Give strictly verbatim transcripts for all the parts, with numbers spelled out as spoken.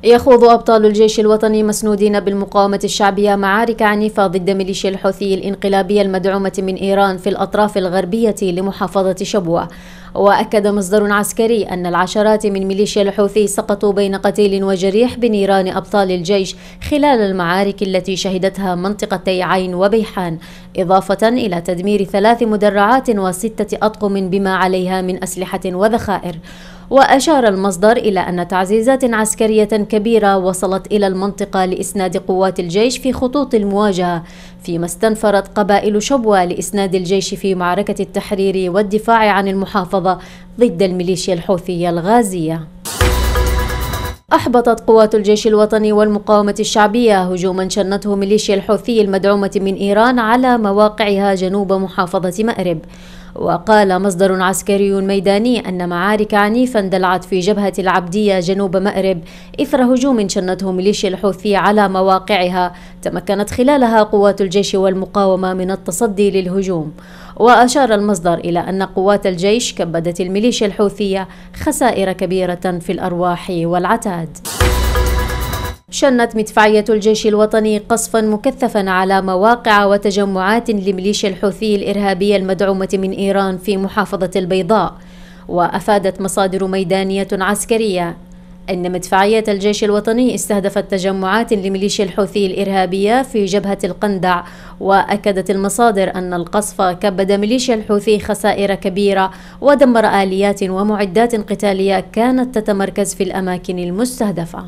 يخوض أبطال الجيش الوطني مسنودين بالمقاومة الشعبية معارك عنيفة ضد ميليشيا الحوثي الانقلابية المدعومة من إيران في الأطراف الغربية لمحافظة شبوة. وأكد مصدر عسكري أن العشرات من ميليشيا الحوثي سقطوا بين قتيل وجريح بنيران أبطال الجيش خلال المعارك التي شهدتها منطقتي عين وبيحان، إضافة إلى تدمير ثلاث مدرعات وستة أطقم بما عليها من أسلحة وذخائر. وأشار المصدر إلى أن تعزيزات عسكرية كبيرة وصلت إلى المنطقة لإسناد قوات الجيش في خطوط المواجهة، فيما استنفرت قبائل شبوة لإسناد الجيش في معركة التحرير والدفاع عن المحافظة ضد الميليشيا الحوثية الغازية. أحبطت قوات الجيش الوطني والمقاومة الشعبية هجوما شنته ميليشيا الحوثي المدعومة من إيران على مواقعها جنوب محافظة مأرب. وقال مصدر عسكري ميداني أن معارك عنيفة اندلعت في جبهة العبدية جنوب مأرب إثر هجوم شنته ميليشيا الحوثي على مواقعها، تمكنت خلالها قوات الجيش والمقاومة من التصدي للهجوم. وأشار المصدر إلى أن قوات الجيش كبدت الميليشيا الحوثية خسائر كبيرة في الأرواح والعتاد. شنت مدفعية الجيش الوطني قصفا مكثفا على مواقع وتجمعات لميليشيا الحوثي الإرهابية المدعومة من إيران في محافظة البيضاء. وأفادت مصادر ميدانية عسكرية أن مدفعية الجيش الوطني استهدفت تجمعات لميليشيا الحوثي الإرهابية في جبهة القندع. وأكدت المصادر أن القصف كبد ميليشيا الحوثي خسائر كبيرة ودمر آليات ومعدات قتالية كانت تتمركز في الأماكن المستهدفة.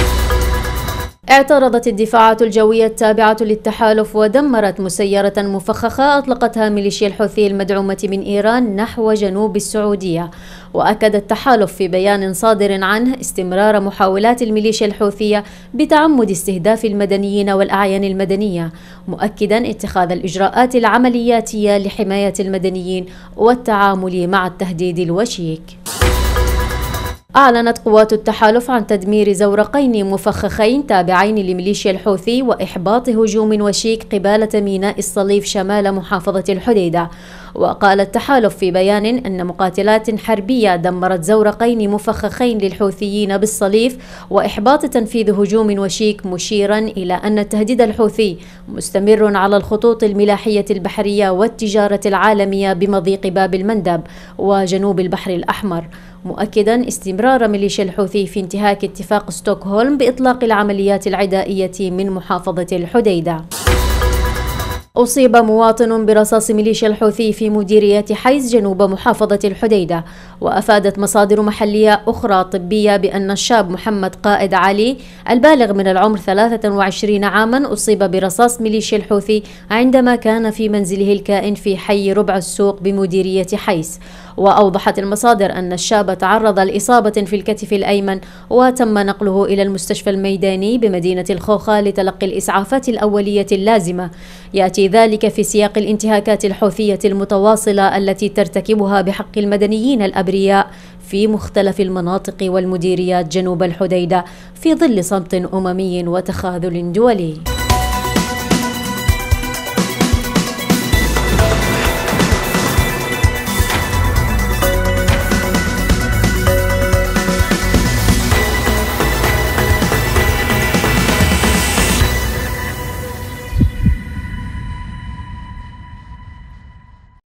اعترضت الدفاعات الجوية التابعة للتحالف ودمرت مسيرة مفخخة أطلقتها ميليشيا الحوثي المدعومة من إيران نحو جنوب السعودية. وأكد التحالف في بيان صادر عنه استمرار محاولات الميليشيا الحوثية بتعمد استهداف المدنيين والأعيان المدنية، مؤكدا اتخاذ الإجراءات العملياتية لحماية المدنيين والتعامل مع التهديد الوشيك. أعلنت قوات التحالف عن تدمير زورقين مفخخين تابعين لميليشيا الحوثي وإحباط هجوم وشيك قبالة ميناء الصليف شمال محافظة الحديدة. وقال التحالف في بيان أن مقاتلات حربية دمرت زورقين مفخخين للحوثيين بالصليف وإحباط تنفيذ هجوم وشيك، مشيرا إلى أن التهديد الحوثي مستمر على الخطوط الملاحية البحرية والتجارة العالمية بمضيق باب المندب وجنوب البحر الأحمر، مؤكدا استمرار ميليشيا الحوثي في انتهاك اتفاق ستوكهولم بإطلاق العمليات العدائية من محافظة الحديدة. أصيب مواطن برصاص ميليشيا الحوثي في مديرية حيز جنوب محافظة الحديدة. وأفادت مصادر محلية أخرى طبية بأن الشاب محمد قائد علي البالغ من العمر ثلاثة وعشرين عاما أصيب برصاص ميليشيا الحوثي عندما كان في منزله الكائن في حي ربع السوق بمديرية حيس. وأوضحت المصادر أن الشاب تعرض لإصابة في الكتف الأيمن وتم نقله إلى المستشفى الميداني بمدينة الخوخة لتلقي الإسعافات الأولية اللازمة. يأتي ذلك في سياق الانتهاكات الحوثية المتواصلة التي ترتكبها بحق المدنيين الأبرياء في مختلف المناطق والمديريات جنوب الحديدة في ظل صمت أممي وتخاذل دولي.